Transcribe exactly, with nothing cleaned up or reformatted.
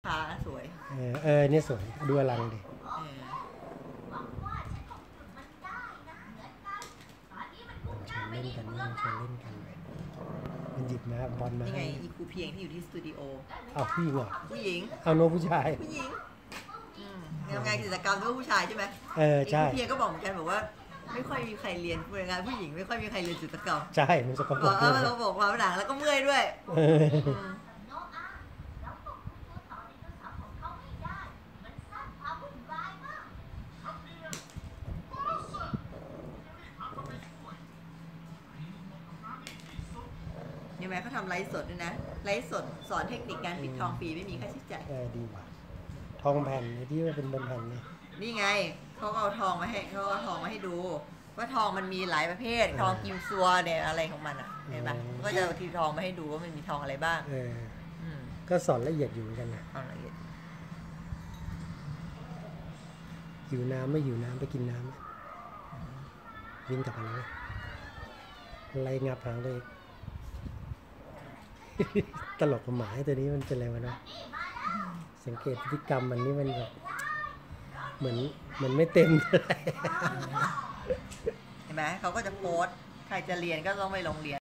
ฟ้าสวยเออเออเนี่ยสวยดูอลังดิมันชวนเล่นกันมันชวนเล่นกันมันหยิบมาบอลมานี่ไงอีครูเพียงที่อยู่ที่สตูดิโอเอาผู้หญิงเหรอผู้หญิงเอาโนผู้ชายผู้หญิงทำงานกิจกรรมด้วยผู้ชายใช่ไหมเออใช่ครูเพียงก็บอกเหมือนกันบอกว่าไม่ค่อยมีใครเรียนงานผู้หญิงไม่ค่อยมีใครเรียนจิตรกรรมใช่มันสกปรกเออเราบอกความหนังแล้วก็เมื่อยด้วยเห็นไหมเขาทำไลฟ์สดด้วยนะไลฟ์สดสอนเทคนิคการปิดทองฟรีไม่มีค่าใช้จ่ายเออดีว่ะทองแผ่นที่ว่าเป็นบนแผ่นนี่นี่ไงเขาเอาทองมาให้เขาเอาทองมาให้ดูว่าทองมันมีหลายประเภททองกิมซัวเนี่ยอะไรของมันอ่ะเห็นไหมก็จะทีทองมาให้ดูว่ามันมีทองอะไรบ้างเออก็สอนละเอียดอยู่เหมือนกันนะละเอียดหิวน้ำไม่หิวน้ำไปกินน้ำวิ่งกลับมาแล้วอะไรงับหางเลยตลกกับหมาตัวนี้มันเป็นอะไรวะเนาะสังเกตพฤติกรรมมันนี่มันแบบเหมือนเหมือนไม่เต็มเลยเห็นไหมเขาก็จะโพสต์ใครจะเรียนก็ต้องไปโรงเรียน